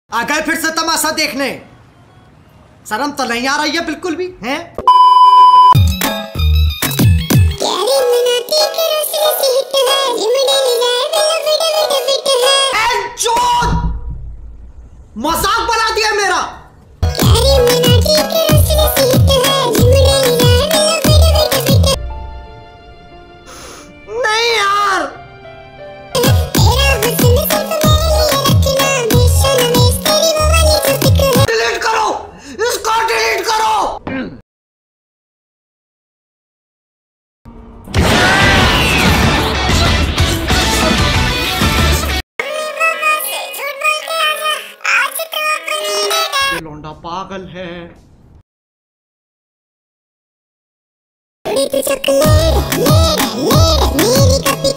आ गए फिर से तमाशा देखने। शर्म तो नहीं आ रही है बिल्कुल भी हैं? मजाक बना दिया मेरा। नहीं यार, डिलीट करो इसको, डिलीट करो। ये लौंडा पागल है।